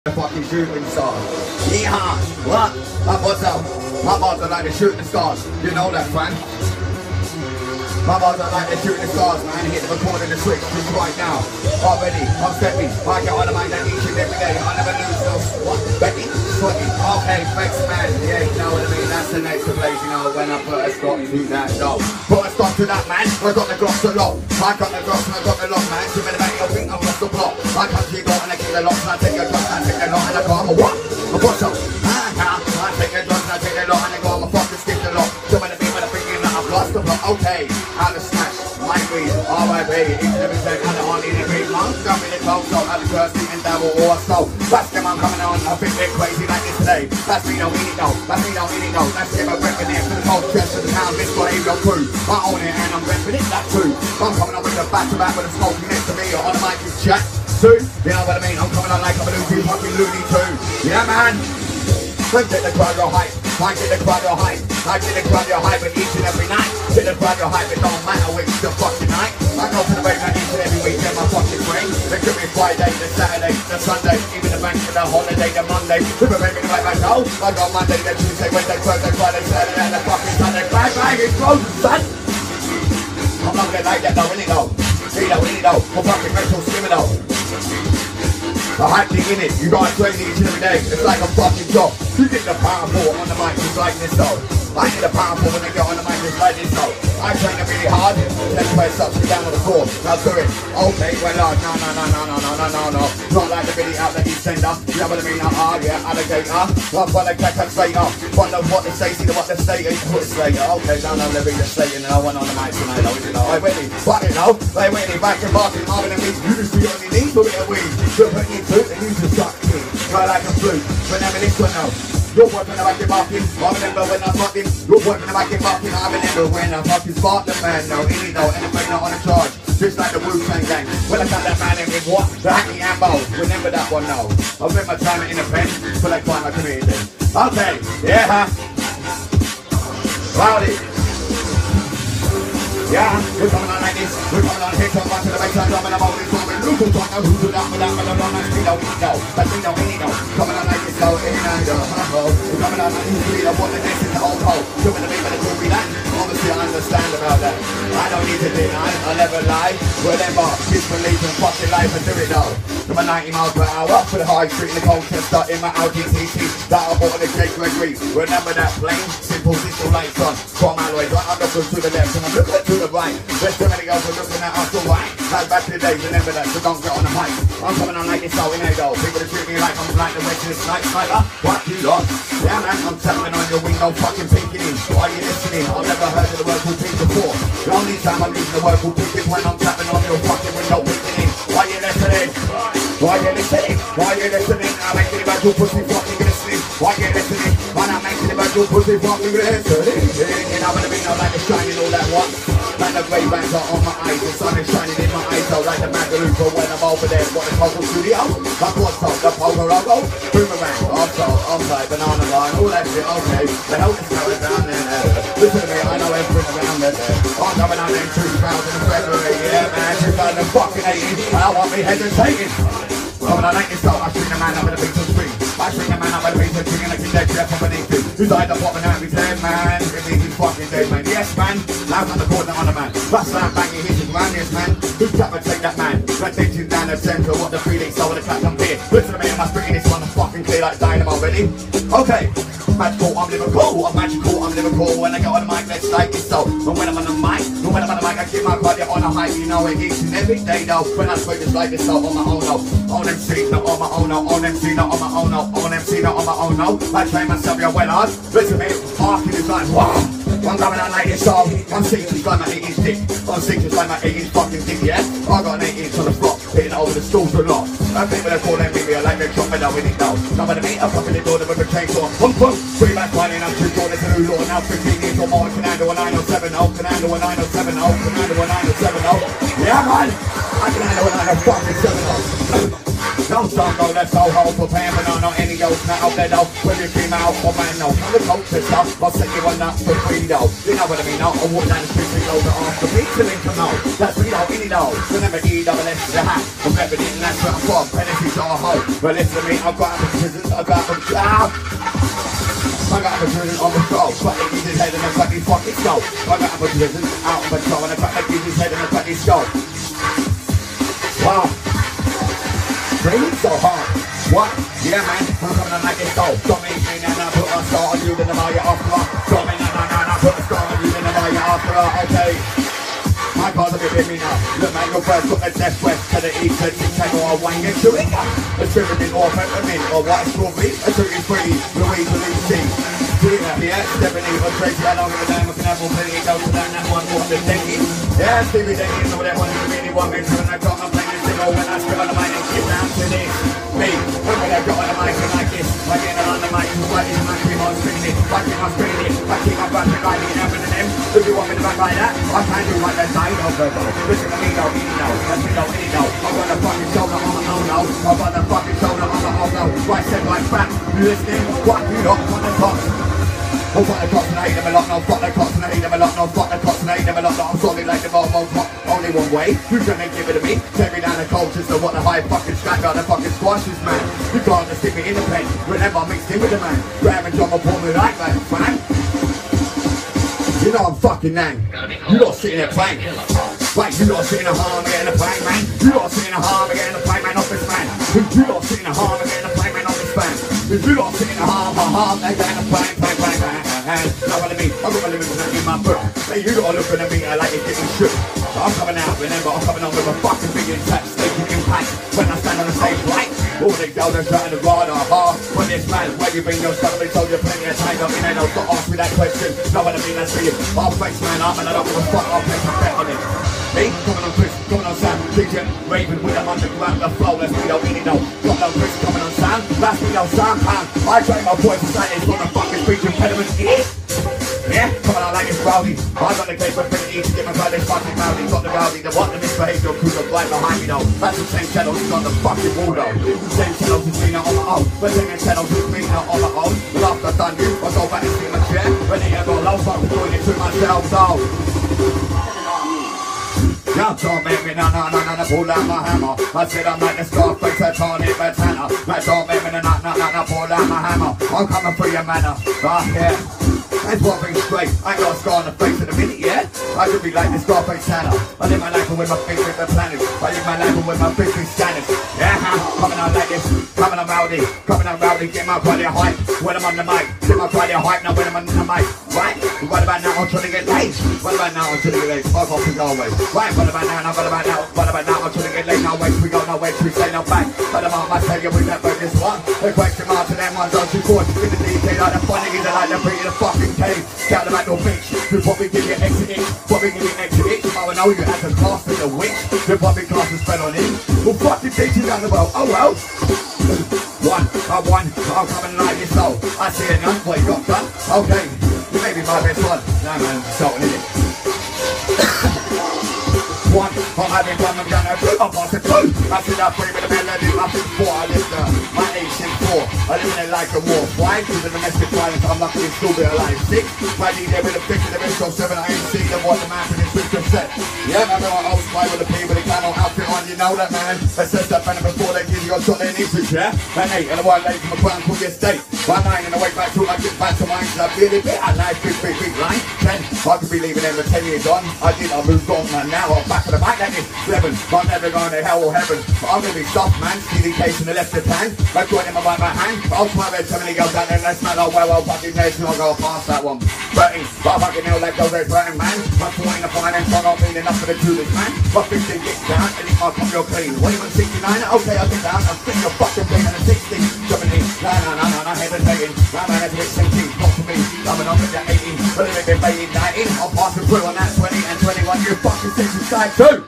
The fucking shooting stars. Yeehaw! What? What's up? My balls are like the shooting stars. You know that, man. My balls are like the shooting stars, man. Hit the recording the switch just right now. Already, I'm stepping. I get on the mic that each and every day. I never lose no what? Betty? Sweaty. Okay, thanks, man. Yeah, you know what I mean? That's the next place, you know, when I first got to that though. Put a stop to that, man. I got the gloss a lot. I got the gloss and I got the lot, man. So many you think I'm lost the plot. I can't keep on and I keep the loss and I take a gloss and I take a lot and I go, I'm a what? A what's up? I take a gloss and I take a lot and I go, I'm a fucking skip the lot. So many people are thinking that I've lost the plot. Okay, out of smash. My weed, R.I.P. Each and every second, and I'm on in every month. Got me the cold, so I'll be thirsty and double or so. That's them, I'm coming on, a bit crazy like this today. That's me, don't eat it, though. That's me, don't eat it, though. That's him, I'm repping it for the cold chest of the town. This got even crew. I own it and I'm repping it, that too. I'm coming on with the back-to-back with a smoking next to me. On the mic is Jack, too. You know what I mean? I'm coming on like I'm a Lucy, fucking Looney too. Yeah, man. Let's get the crowd your hype. I get the crowd your hype. I get the crowd your hype each and every night. Get the crowd your hype, it don't matter which the fucking night. I go to the basement each and every weekend, my fucking brain. It could be Friday, the Saturday, the Sunday, even the bank for the holiday, the Monday. If I'm making the right back home, I go Monday, then Tuesday, Wednesday, Thursday, Friday, Saturday, and the fucking Sunday. Bang, bang, it's frozen, son. I'm not gonna like that though, innit though? See though, innit though? I'm fucking mental skimming though. The hype thing in it, you gotta train each and every day. It's like a fucking job. You get the powerful on the mic just like this though. I get the powerful when they get on the mic just like this though. I train it really hard. Let's play up, sit down on the floor. Now do it. Okay, well no. Not like the video out that you send up. You know what I mean? Yeah, alligator. Not for the cat slater. Find out what they say, see what they say. Put it slater. Okay, no, let me just say it now. One on the mic tonight, though, you know. I went in, fuck it now. They went in, back and barking, Marvin and me. You just see on your knees, a bit of weed. You're putting it through, and you just suck me. Try like a flute. Remember this one now. You're working the back and barking. I remember when I'm fucking. You're working the back and barking. I remember when I'm fucking spark the man. No, any though, and the man not on a charge. Just like the Wu-Tang gang. When I found that man in with what? The Hacky Ambo. Remember that one now. I remember my time in the pen. Feel like crime I committed then. Okay, yeah. Rowdy. Yeah, we're coming on like this. We're coming on here, come on to the backside, drumming about this one. Look who's on now, who's with that, that's me, don't eat no. That's me, don't eat no. Coming on like this, go in and we're coming on like this, we don't want the next in the old hole. Coming to me, but it could be that. Obviously, I understand about that. I don't need to deny, I never lie. Remember, disbelief and fucking life and do it though. From a 90 miles per hour, for the high street in the cold chester in my Audi TT. That I bought on the Jake Gregory. Remember that plain, simple, diesel lights on. From alloys, right, I'm looking to the left and I'm looking to the right. There's too many girls who are looking at us all right. Like back to the days, remember that, so don't get on the mic. I'm coming on like this, so in a go. People that treat me like I'm like the West Night Sniper. What you lot? Yeah, man, I'm tapping on your window, fucking pinking in. Why are you listening? I've never heard of the word called pink before. The only time I'm using the word called pink is when I'm tapping on your fucking window, pinking in. Why you listening? Why you listening? Why you listening? I'm making about your pussy fucking listening. Why you listening? Why not making about your pussy fucking listening? You know what I mean? I like the shining all that one. Like the grey bands are on my eyes, the sun is shining in my eyes, so like the Magaloopa when I'm over there. What the Coco Studio? Like what's up? The Pogo Logo? Boomerang, offside, banana line, all that shit, okay. The hell is going down there. Listen to me, I know everything around there. I'm coming out in 2000 February, yeah man, 2080. I want me hesitating. Coming on like this, so I string the man up with a beat to scream. I string the man up with a beat to scream and I keep that chef underneath him. Who's like the popping out with dead man? It means he's fucking dead man. Yes man, loud on the corner on the man. Bust slam banging his around this man. Who's tap and take that man? That takes you down the centre, what the feeling, so with the clap I'm here. Listen to me, am I spitting this one fucking clear like dynamo, ready? Okay. Magical, I'm Liverpool, I'm magical, I'm Liverpool. When I get on the mic, let's like it so. And when I'm on the mic, I keep my body on a height, you know it each and every day though. When I speak it's like this so on my own no. On MC, not on my own no. On MC, not on my own no. On MC, not on my own no. I train myself, yeah, well hard. Listen to me, parking is like, wow. I'm coming on like this so. I'm 6 inches like my 8 inch dick. I'm 6 inches like my 8 inch fucking dick, yeah. I got an 8 inch on the floor, hitting over the stools a lot. I think when they call them me, I like them chopping out with it now. Some of the meat, I'm fucking the door with a chainsaw. Boom, boom. 3 back running, I'm 2 doors to the law. Now 15 years or more, can handle a 907, oh, can handle a 907, oh, can handle a 907, oh. Yeah, man, I can handle a 907, oh. No time go, let's go home for paying but not any else, not out there though. When you female or man, no. I'm the culture stuff, I'll set you one up for free though. You know what I mean, no? I walk down the street and go to ask the pizza link to know. That's me though, any though. Remember E-double-S to the hat. I'm repping it and that's where I'm from. Benefits are a hoe. But listen to me, I've got out of prisons, I've got out of I got out of prison on patrol. Fuck the geezer's head and the fucking fucking skull. I got out of prison, out of patrol, and I got the geezer's head and the fucking skull. Wow. Breathe so hard. What? Yeah, man. I'm coming on like this though. Don't make me now, put a star on you, then I'm all your after. Don't make now, put a star on you, then I'm all your after. Okay. My car's a bit with me now. Look, man, your first got the death west to the east, and take or wang and chewing. A pyramid or peppermint or white strawberry. A fruity pretty, Louise or Lucy. Yeah, Stephanie or Tracy, I don't give a damn. I can have more plenty. Go to that one more than Denny. Yeah, Stevie Denny, know that one you really want me to. And I got my playing this thing when I strip on the mic and get down to this. Me, when I got on the mic and like this. I get on the mic, what is my cream on spinning it? I keep on spinning it. I keep on brushing like it happening to them. If you want me to back like that, I can do like that side of the though. Listen to me though, any though. That's me though, any though. I've got the fucking shoulder on my own though. I've got the fucking shoulder on my own though. Right said like fat. You listening? What you not on the top? Oh, fuck the cops and I hate them a lot, no, fuck the cops and I hate them a lot, no, fuck the cops and I hate them a lot, no, I'm solid like the bottom top, only one way, who's gonna give it to me? Take me down the culture, so what the high fucking strap got the fucking squashes, man. You can't just stick me in the pen, remember I mixed in with the man, grab and drop a pull me like that, man. You know I'm fucking nang, you lot sitting there playing. Right, you lot sitting in a harm again the plane, man. You lot sitting in a harm again the plane, man, off this man. You lot sitting in a harm again the plane, man, off this man. You lot sitting in a harm again the plane, plane. Know what I mean? I've got my limits in my book. Hey, you lot looking at me like you're getting shook. So I'm coming out, remember, I'm coming on with a fucking big impact, staking impact. When I stand on the stage, right? All the girls are trying to ride on hard. But this man, where you been, your son, they told you plenty of time. Don't mean don't ask me that question. Know what I mean? That's for you. I'll face man up and I don't give a fuck. I'll place a bet on it. Me, coming on Chris, coming on Sam, DJ, Raven with them underground, the flow, let's be no meaning no. Coming on Chris, coming on Sam, last me no Sam, I train my boys to say it's on the fucking speech impediment, yeah, coming on like it's rowdy. I got the case for pretty easy, get my guy this fucking rowdy. Got the rowdy, the what, the misbehaviour crew that's right behind me though. That's the same channel, he's on the fucking wall though. Same channel, he's been out on my own. But same channel, he's been out on my own. Well after I've done you, I'll go back and sit in my chair. When they ever low, so I'm doing it to myself, so. Now don't make me no, pull out my hammer. I said I'm like the Scarface, I can't hit my tanner. Now don't make me no, pull out my hammer. I'm coming for your manner, right here. That's one thing straight, I ain't got a scar on the face at the minute, yeah? I could be like the Scarface Santa. I live my life with my face with the planet. I live my life with my face with scanners. Yeah, coming out like this, coming on rowdy, get my body hype. When I'm on the mic, get my body hype, now when I'm on the mic, right? What about now, I'm trying to get late. What about now, I'm trying to get late, fuck off and go away. Right, what about now, I'm trying to get late, no way, we go no way, we say no back. But I'm on my tell you, we never this one. The question mark to them ones, don't you caught in the detail, like the funny is like the pretty, the fucking cave. Count them at no bitch, before we give you exit it, before we give you exit it. Oh, I know you had to cast in the witch, before we cast and spell on it. Well, fucking bitch, you down the well, oh well. One, I'm coming like this though. I see it now, what you got done? Okay, you may be my best one. No man, sorting it. One, I'm having fun, I'm gonna do, I'm past the two. I see that free with a melody, I think four, I live there. My age is 4, I live in it like a war. 5, to the domestic violence, I'm lucky to still be alive. 6, my D there with a 50, the rest of 7, I ain't seen them, what the man for this switch of set. Yeah, man, I was fine with the P with the camo outfit on, you know that man. Assess that banner before they give you a shot they need to, yeah? And 8, and a white lady from a crown called your state. By 9, and I wake back to I get back to mine, cause I really bit, I like big line. 10, I could be leaving them with 10 years on. I moved on, and now I'm back to the back like this. 11, I'm never going to hell or heaven. I'm gonna be soft, man. See the case in the left hand. I got him by my hand. I'll try red, so many goes down there. Let's not know well, I'll fucking nation. I'll go past that one. 13, but I fucking know like those 13, man. My 4 in the finance, so I don't mean enough for the Judas, man. My 15 gets down, and if I come real clean. What you want 69? Okay, I'll get down. I'll spin your fucking thing and a 16. 17, no, hesitating. My man has hit 17, not to me. I'm with that 18, but if they're paying 19, I'll pass it through on that 20 and 21. You fucking 6 inside too.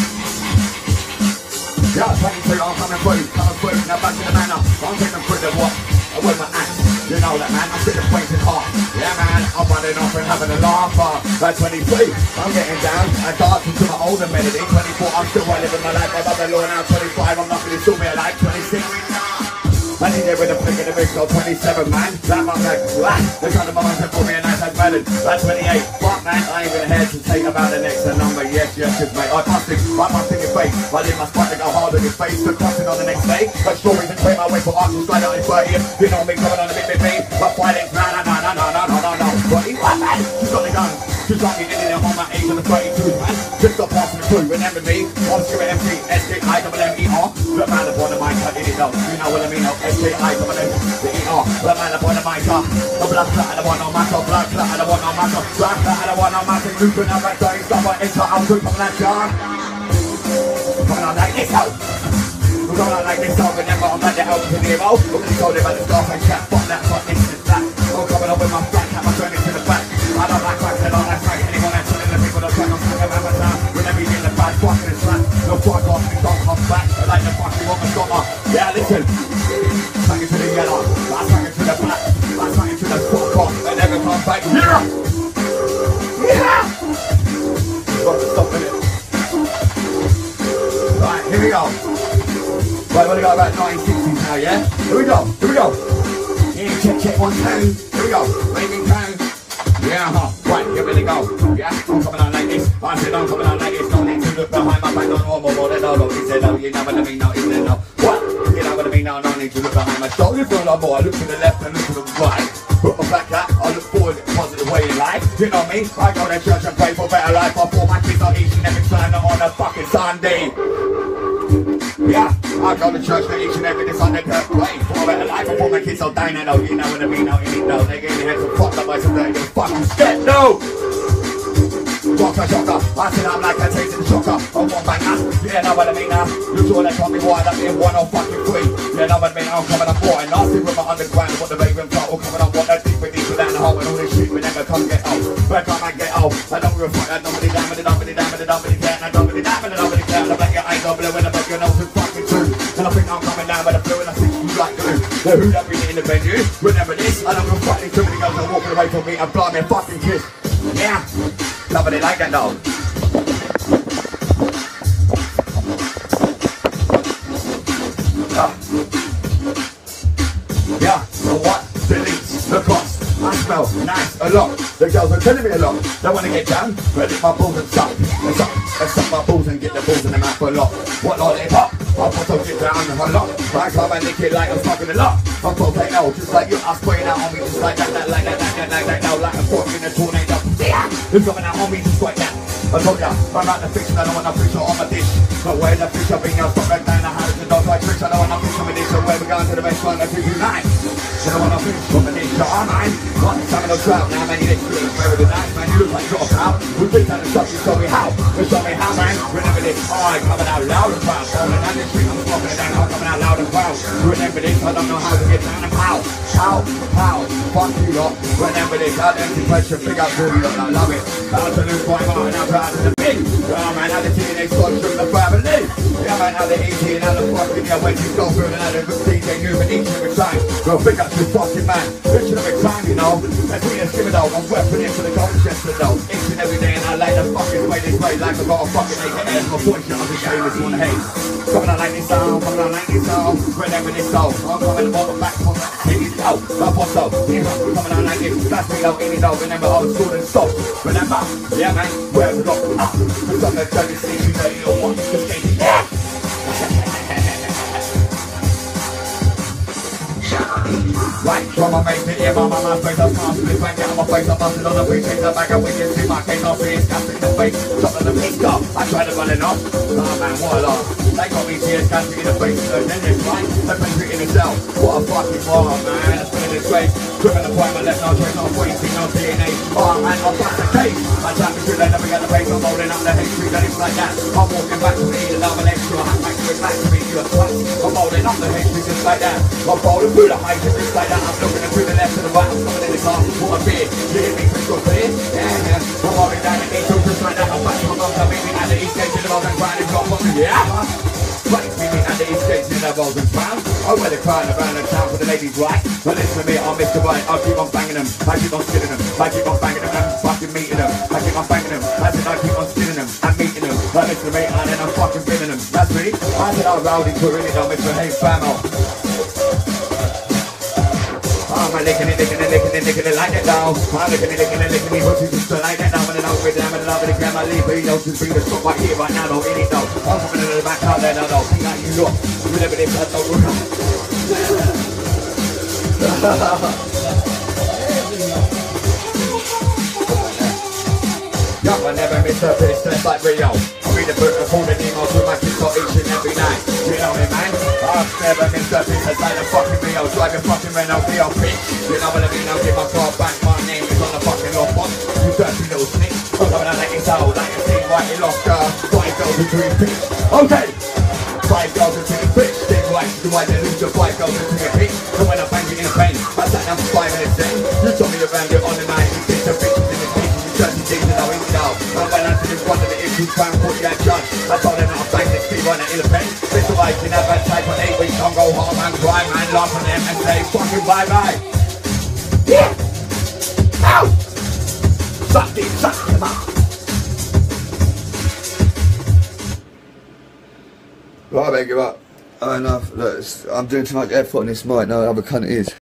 Yeah, 22, I'm coming through, now back to the manor. I'm taking through the what? With my axe, you know that man, I sit the points in half. Yeah man, I'm nodding off and having a laugh. At 23, I'm getting down and dancing to my older melody. 24, I'm still living my life. I'm the law now. 25, I'm not going to still be alive. 26. I need it with a flick of the wrist, 27, man. That up like, the kind of moment for me a nice as melon. At 28, fuck man, I ain't gonna hesitate about the next number. Yes, cause mate, I must think your face. I leave my spot to go hard on your face. The crossing on the next day. But stories and claim my way for art to slide out in 30th. You know me coming on the big me. But fighting, no. But he what man? She's got the gun. She's got me in there on my age on the 32, man. Just got passing the crew. Remember me? I'm Stuart MC, SKIMMER. The man upon the mic, I did it though. You know what I mean? SKIMMER. The man upon the mic, the blood clot, I don't want no matter. Blood clot, I don't want no matter. Blood clot, I don't want no matter. You can have that day, stop it, enter, I'm good from that jar. Coming on like this, though. We're going on like this, though. Remember, I'm like the help to the evo. We're gonna go there about the scarf and chat. Fuck that, fuck this and that. I'm coming up with my flat cap, I'm turning to the back. I don't like cracks, I don't like cracks. Anyone that's telling the people that I'm stuck about my time. Whenever you get the bad fucking and slap. No fuck off, you don't come back. I like the fucking woman, stopper. Yeah, listen. Swing it to the yellow. I swing it to the black. I swing it to the fuck off. And never come back. Yeah! Yeah! Got to stop in it. Right, here we go. Right, we've got about 960s now, yeah? Here we go. Yeah, check, 1, 2. Here we go. Making count. Yeah, right, here we go. Yeah, I'm coming on like this. I said I'm coming on like this. No need to look behind my back. No more than no. He said no, you know what I mean, no, he said no. What? You know what I mean, no need to look behind my shoulder. For a lot more, I look to the left and look to the right. Put my back up, I look forward in a positive way in life. You know me? I go to church and pray for better life. I pour my kids on each and every Sunday on a fucking Sunday. Yeah, I go to church for each and every Sunday to pray for a better life. I pour my kids on down, no, you know what I mean, no, you know. They gave me heads and fucked up by some dirty fucking step, no! Rocker, shocker, I said I'm like a taste in the shocker. I'm one banger, yeah, know what I mean now. You sure they can't be wide up in 1 or fucking 3. Yeah, know what I mean, I'm coming up for it. Nasty with my underground, what the Raven plot will coming up, what that deeper down the hole and all this shit. We never come get old. Where come I get old? I don't give a fuck, I don't really damn it, I don't really damn it, I don't really care, I don't really damn it, I don't really care. I bet your eyes are blue and I bet your nose is fucking true. And I think I'm coming down with the blue and I think you like glue. Now who that really in the venue? Remember this? I don't give a fuck, too many girls are walking away from me and blow me a fucking kiss. Yeah, nobody like that though. Yeah, so what? Deletes the cost. I smell nice a lot. The girls are telling me a lot. They want to get down, but lick my balls and suck. And suck my balls and get the balls in the mouth a lot. What lollipop? I also get down a lot. I come and lick it like I'm fucking a lot. I'm volcano, just like you. I'm spraying out on me just like that, like that, like I'm fucking a tornado. Yeah, it's coming out on me just like that. I told ya, I'm out the fish and I don't want no fish on my dish. But where the fish are being, I'll stop right down the house and don't like fish. I don't want no fish on my dish. So where we going to the restaurant and give you nice. I don't want no fish on my dish. So I'm mine. Got some of no trout. Now man, you look good. Very good nice, man. You look like you got a crowd. We beat down the stuff. You show me how. You show me how, man. Remember this. I'm coming out loud and proud. Falling down the street. I'm smoking it down. I'm coming out loud and proud. Remember this. I don't know how to get down and how. Fuck you lot. Remember this. I'll empty pressure. Big up for you lot. I love it. Proud to lose my mind. I'm proud to the big. Yeah, man. How the teenage squad through the family. Yeah, man. How the easy and how the fucking yeah. When you go through and how the good DJ new and each and every time. Well, big up to the fucking man. Each and every time, you know. Let's be a skimmer dog. I'm weapon into the gold chest of dog. Each and every day and I lay the fucking way this way like I've got a fucking AKS. My voice shot. I'm just showing this one hate. Coming on like this song. Coming on like this song. Remember this song. I'm coming bottom back. Take it out. Love what's up. Coming on like this. That's me though. Any dog. Remember old school and stop. Remember. Yeah, man. Where's the dog? Cause I'm the dirty sleepy dirty little one. Just get it. Yeah. Right, from my face to ear, my face, I'm constantly bang down my face, I'm busting on the beat, take the back, and we can see my case, I'll see it's casting the face, top of the piece up, I tried to run it off, oh man, what a loss, they got me tears, casting in the face, and then it's right, they've been treating itself, what a fucking war, man, it's been in disgrace, tripping the point, my left, no trace, no waiting, no DNA, oh man, I'll bust the case, I tap me through, they never get the face, I'm holding up the history, that it's like that, I'm walking back to me, and I'm an extra, I back to it, back to me, you're a twat, I'm holding up the history just like that, I'm holding through the height, just like that. I'm looking to the left and the right, I'm coming in the car for a beer. You hear me crystal clear? Yeah, I'm holding down the east, just like that. I'm back to my mum, I'm meeting at the east gate, and the rolls and ground, it's got one, yeah. Right, meeting at the east gate, and the rolls and ground. Oh, well, they're crying around the town for the ladies, right? Well, listen to me, I'm Mr. Right. I'll keep on banging them. I keep on skilling them. I keep on banging them and fucking meeting them. I keep on banging them. I said I keep on skilling them and meeting them. Well, listen to me, and then I'm fucking filling them. That's me. I said I'm rowdy to really don't misbehave, famo. I'm licking it, licking it, licking it, licking it like that now. I'm licking it, licking it, licking it, pussy just like that now. When I'm with them, and I'm with the grandma leave, but you know, just bring the stop right here, right now, don't in it though. I'm coming to the back out there, no, no, think like you look. You never did that, don't look. Young, I never miss a bitch, just like Rio. I read the book, I phone the emails with my kids got each and every night. You know me, man? I've never missed a bitch, just like the fucking Rio. Drive your fucking Renault Rio, bitch. You know what I mean? I'll give my car back, my name is on the fucking lock box. You dirty little snitch. I'm coming out like it's old, like a team white in lost car. 5 girls and 3 bitch. Okay! 5 girls and 3 bitch. Stay right, do I lose the 5 girls and 3 bitch? And when I bang it in the pen, I sat down for 5 minutes then. You told me around it on the night, you bitch the bitches in the kitchen, you dirty things and I'll eat it out. And when I did one of the issues, try and put that judge. I told them that I'm banging this speed runner in the pen. Mr. White, you never type for 8 weeks, don't go home and cry, man, laugh on them and say fucking bye-bye. Yeah! Ow! Suck him up. Right, I better give up. Enough. Look, I'm doing too much effort on this mic. No other cunt is.